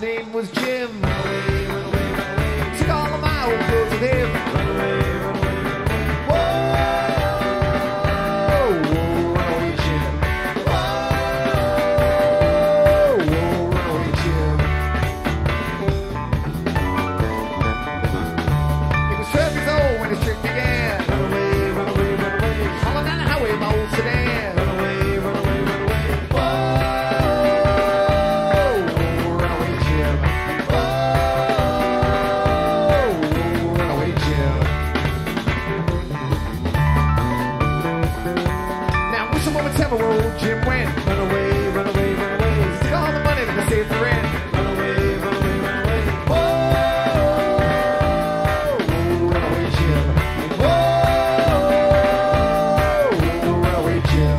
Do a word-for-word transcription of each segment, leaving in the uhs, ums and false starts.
name was Jim. Took all of my old clothes with him. Whoa, whoa, runaway Jim. Whoa, whoa, runaway Jim. He was twelve years old when his trip began. Runaway, runaway, runaway. Hauling down the highway in my old sedan. Runaway, runaway, runaway. Whoa, runaway Jim. Whoa, runaway Jim. Now, I wish someone would tell me where old Jim went. Run away, run away, run away. Took all the money that I saved for rent. Run away, run away, run away. Whoa, runaway Jim. Whoa, runaway Jim.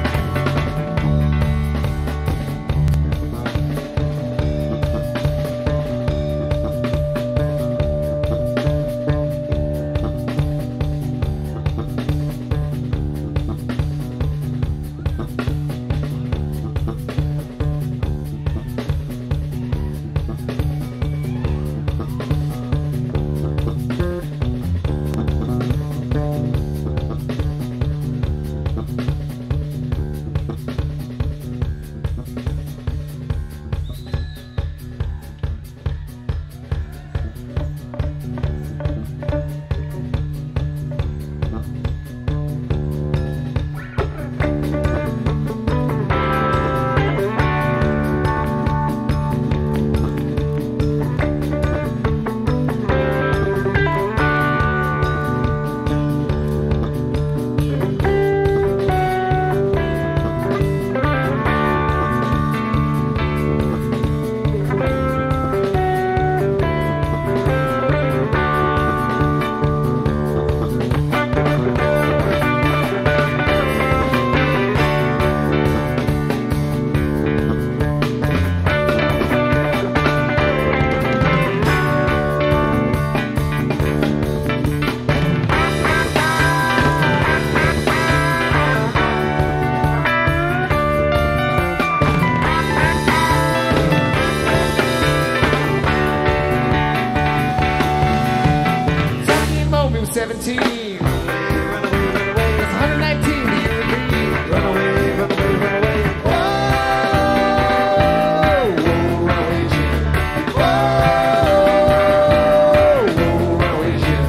seventeen. Run away, run away, run away. That's one hundred nineteen to you and me. Run away, run away, run away. Whoa, whoa, runaway Jim. Whoa, whoa, runaway Jim.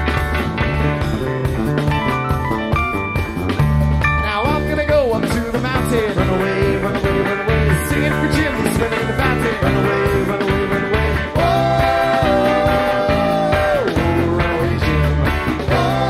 Now I'm gonna go up to the mountain. Run away, run away, run away. Singing for Jim, who's swimming in the fountain. Run away, run away, run away. Whoa, runaway Jim. Whoa.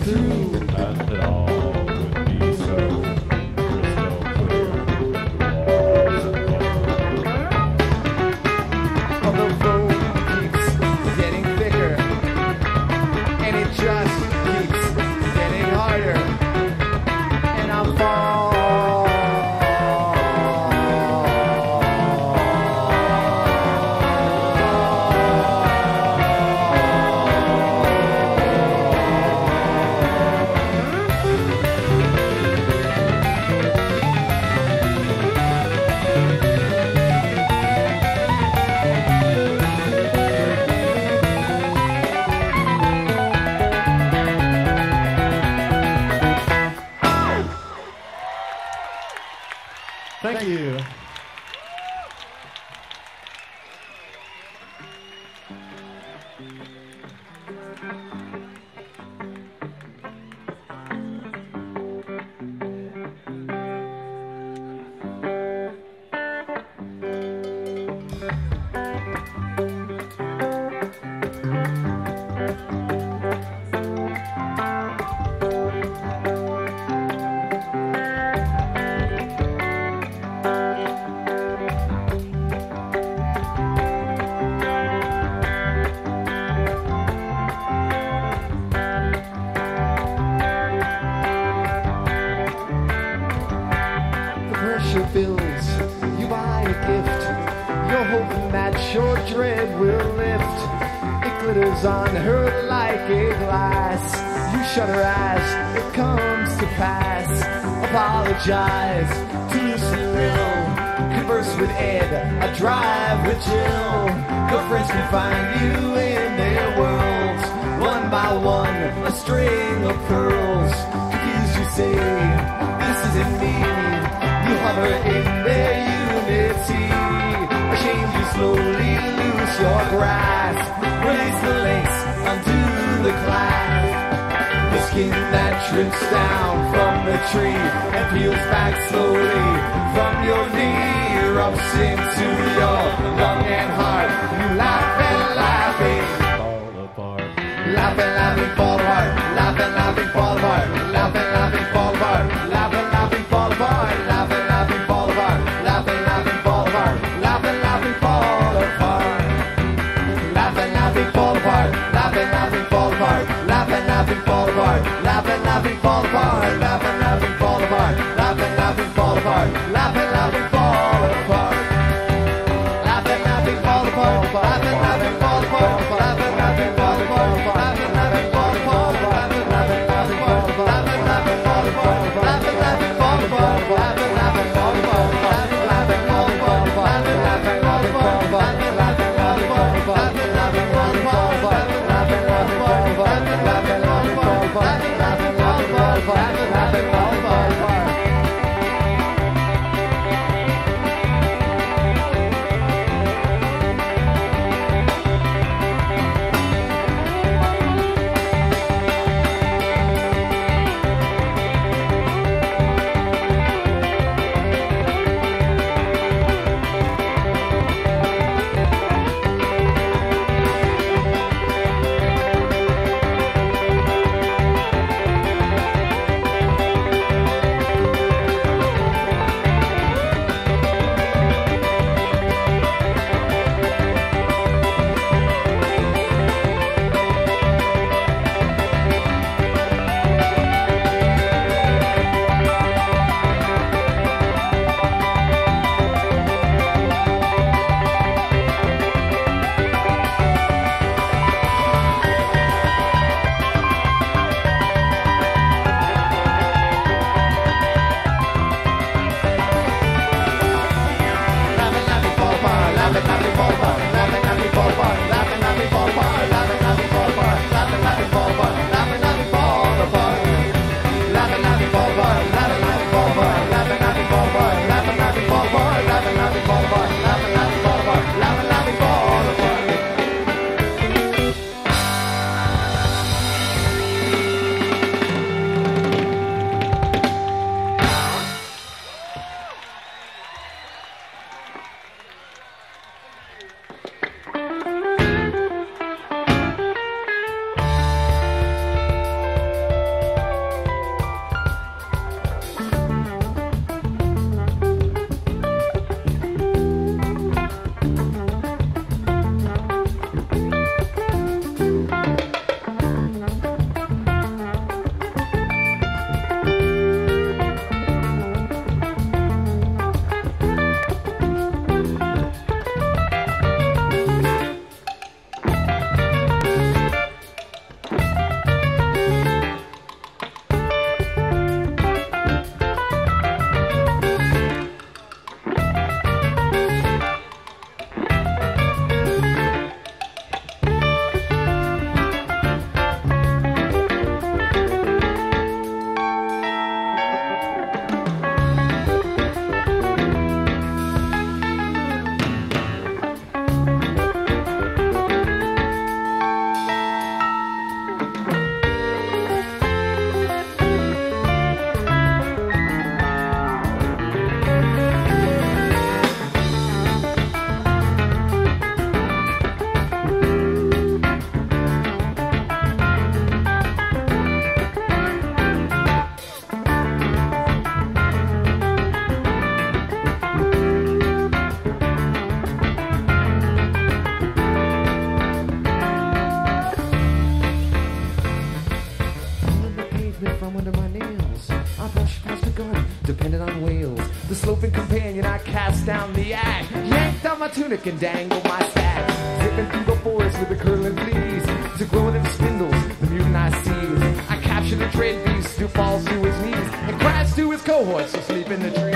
through. Not at all would be so crystal clear. The walls of Oh, the road keeps getting thicker, and it just keeps getting harder, and I'm falling. Thank you. Pressure builds, you buy a gift, you're hoping that your dread will lift. It glitters on her like a glass. You shut her eyes, it comes to pass. Apologize to Lucy Lill, converse with Ed, a drive with Jill. Your friends can find you in their worlds, one by one, a string of pearls. Confused you say, this isn't me. You hover in their unity. Ashamed you slowly lose your grasp. Release the lace, undo the clasp. The skin that drips down from the tree and peels back slowly from your knee. Erupts into your lung and heart. You laugh and laughing, fall apart. laughing, laughing, fall apart. Laughing, laughing, fall apart. Laughing, laughing, fall apart. Laughing, laughing, fall apart. Laughing, laughing, fall apart. Laughing, laughing, fall apart. Laughing, laughing, fall apart. Laughing, laughing, fall apart. Laughing, laughing, fall apart. Laughing, laughing, fall apart. Laughing, laughing, fall apart. Laughing, laughing, fall apart. Laughing, laughing, fall apart. Laughing, laughing, fall apart. Laughing, laughing, fall apart. thumb under my nails. I brush past the gun, dependent on whales. The sloping companion, I cast down the ash. Yanked on my tunic and dangled my staff. Zipping through the forest with the curling fleas. To grow them spindles, the mutant I seize. I capture the dread beast who falls to his knees and cries to his cohorts who sleep in the trees.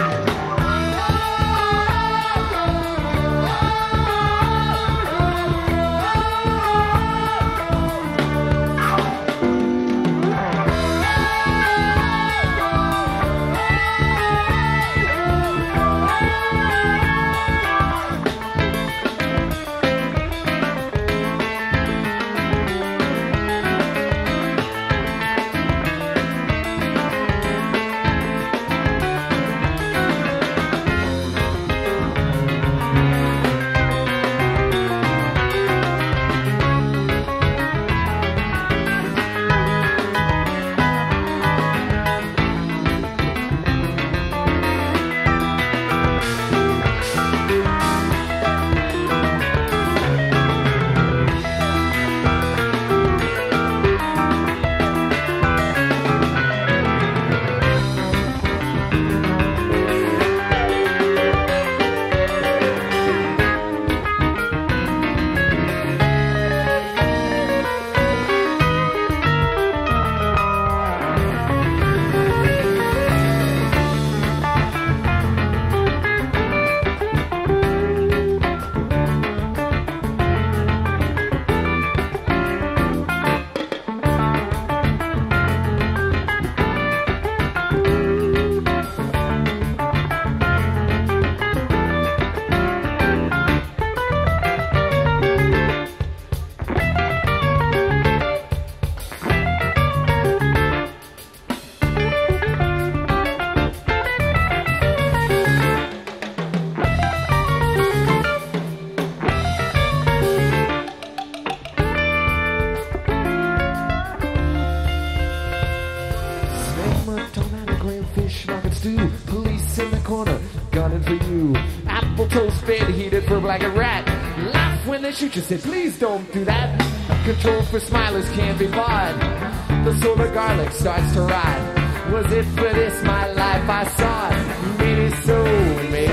Like a rat, laugh when they shoot you, say please don't do that. Control for smilers can't be bought. The solar garlic starts to rot. Was it for this my life I sought? Maybe so, maybe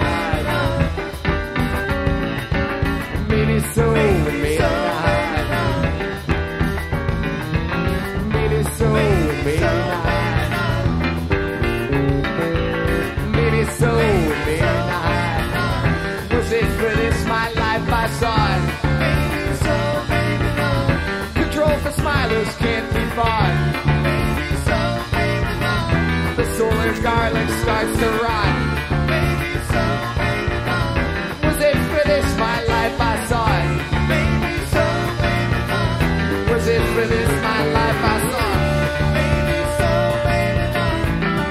not. Maybe so, maybe not. Maybe so, maybe not. Maybe so, maybe not. Was it for this my life I sought? Maybe so, maybe not. Control for smilers can't be bought. Maybe so, maybe not. The solar garlic starts to rot. Maybe so, maybe not. Was it for this my life I sought? Maybe so, maybe not. Was it for this my life I sought? Maybe so, maybe not.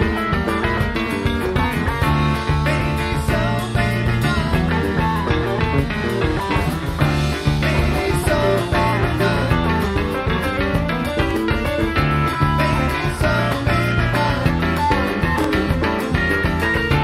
Maybe so, maybe not. Maybe so, maybe not. Maybe so, maybe not.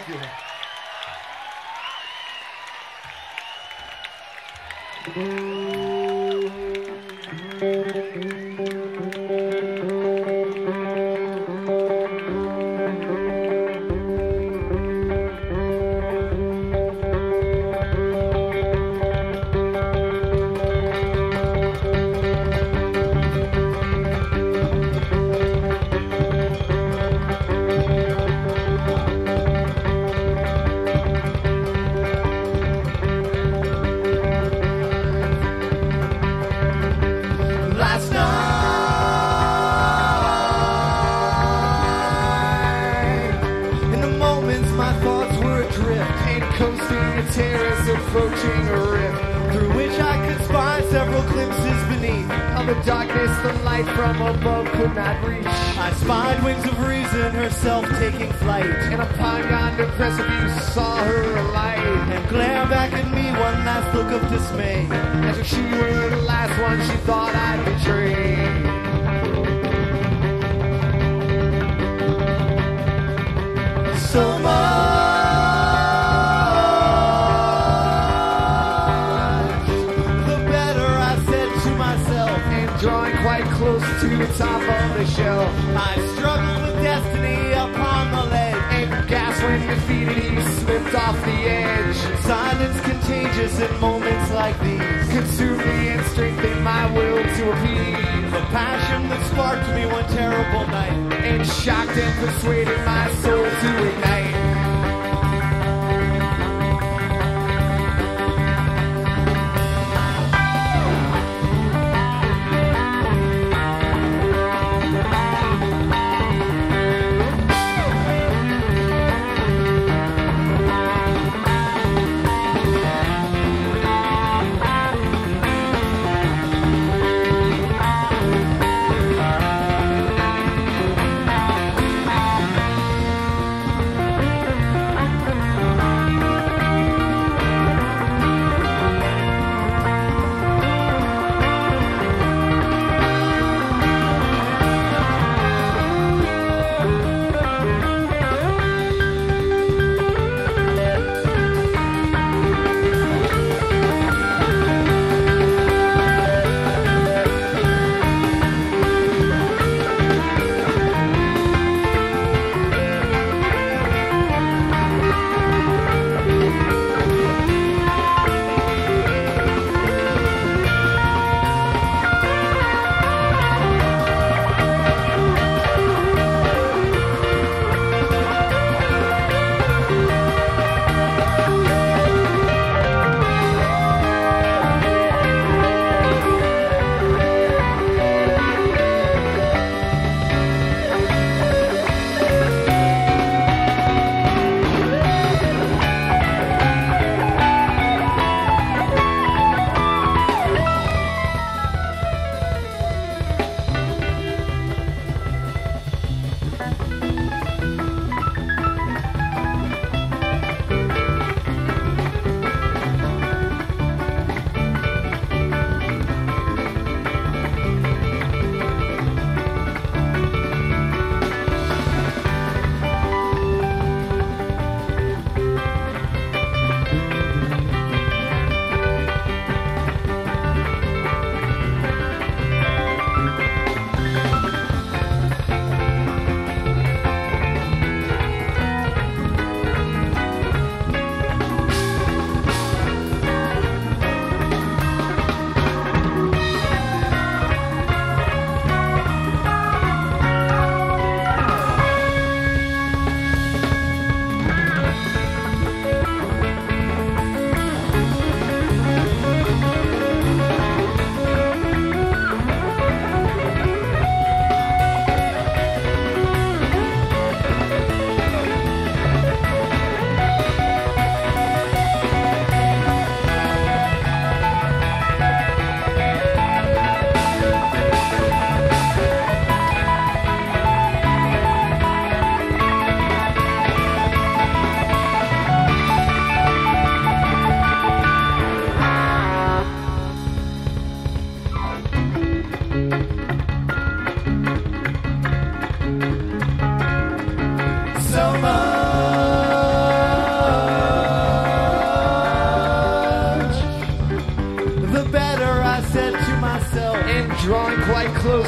Thank you. Last night, in the moments my thoughts were adrift, and coasting a terrace, approaching a rift, through which I could spy several glimpses beneath of a darkness the light from above could not reach. I spied wings of reason, herself taking flight, and upon yonder precipice saw her alight, and glare back at me one last look of dismay, as if she were the last one she thought I'd betray. So much the better, I said to myself, and drawing quite close to the top of the shelf, I struggled with destiny upon the ledge, and gasped when defeated he slipped off the edge. Silence contagious in moments like these consumed me and strengthened my will to appease the passion that sparked me one terrible night, and shocked and persuaded my soul to ignite.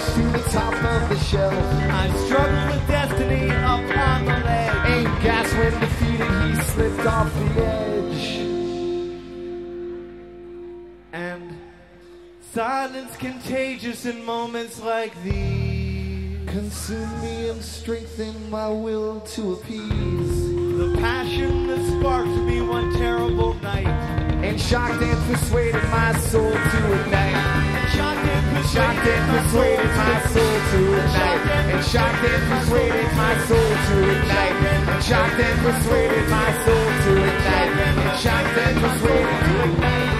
to the top of the shelf. I struggled with destiny up on the ledge. Ain't gas when defeated, he slipped off the edge. And silence contagious in moments like these. Consume me and strengthen my will to appease the passion that sparked me one terrible night, and shocked and persuaded my soul to ignite. and shocked and Shocked and persuaded my soul to ignite. And shocked and persuaded my soul to ignite. And shocked and persuaded my soul to ignite. And shocked and persuaded to ignite.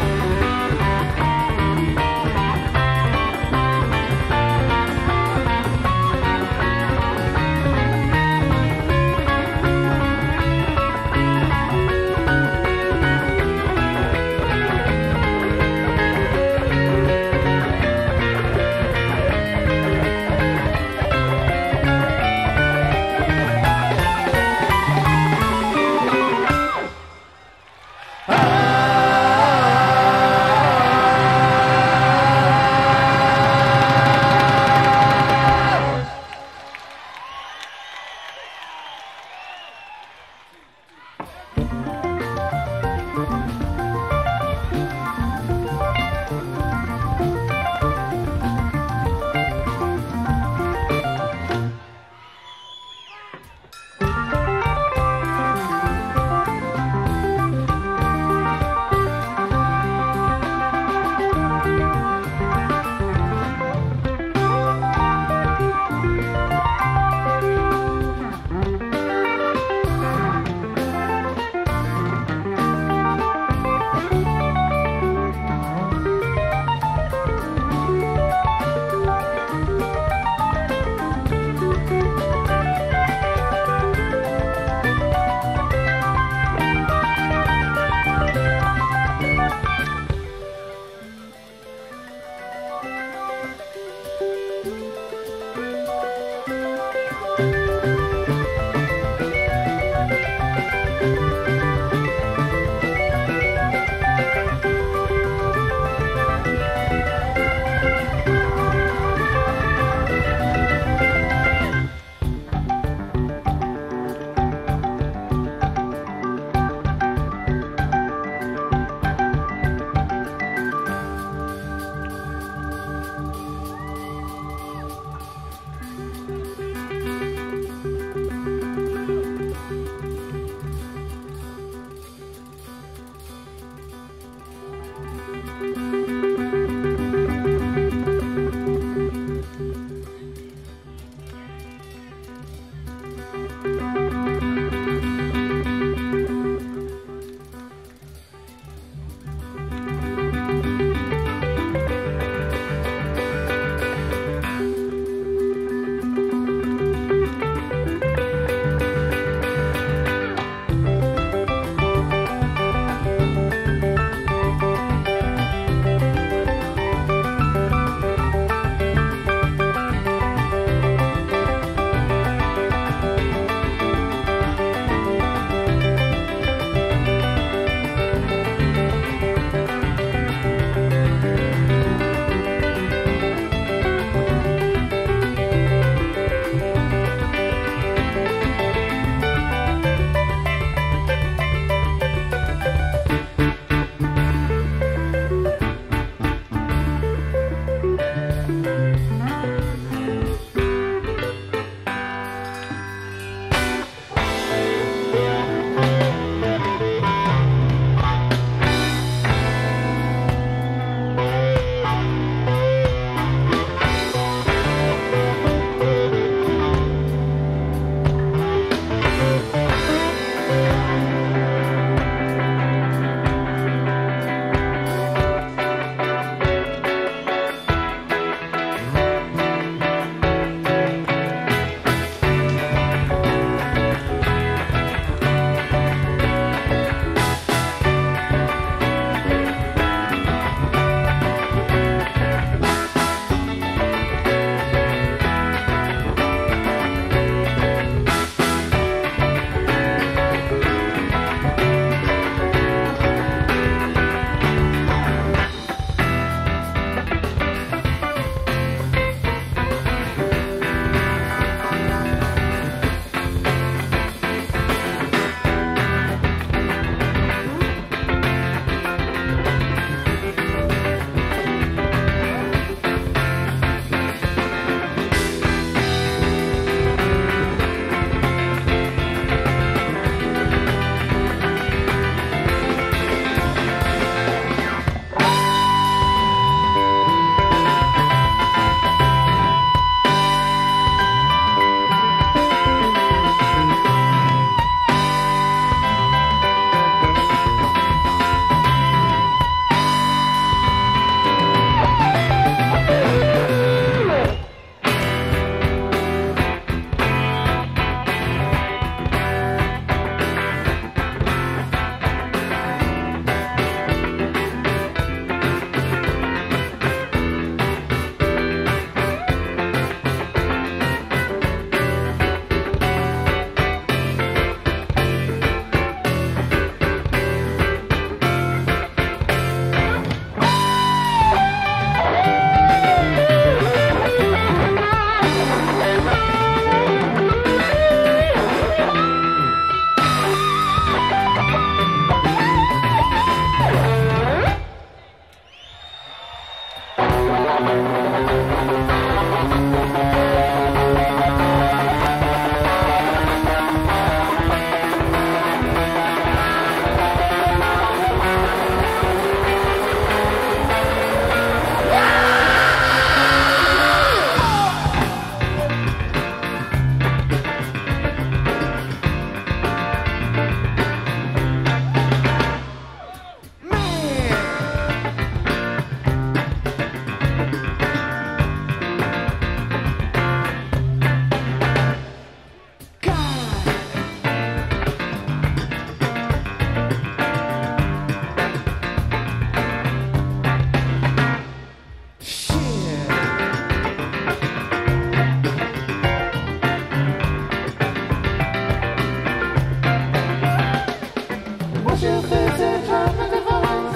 your face and drop me the vines?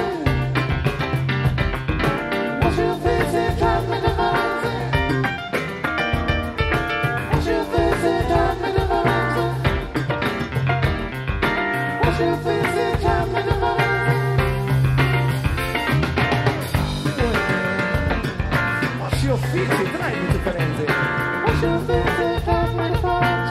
Wash your face and drop me the vines? Wash your face and drop me the vines? Wash your face and drop me the vines? Wash your feet e tráeme tu parenze. Wash your face and drop me the vines?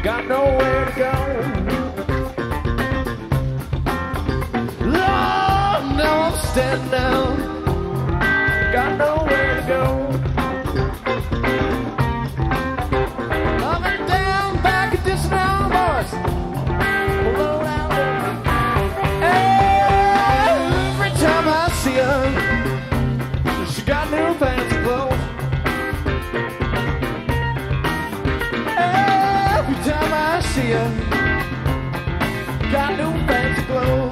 got nowhere to go. Oh, now I'm standing down, got nowhere to go. Up and down, back and this now, boys. Below down. Every time I see her, she got new fancy clothes. Every time I see her, got new fancy clothes.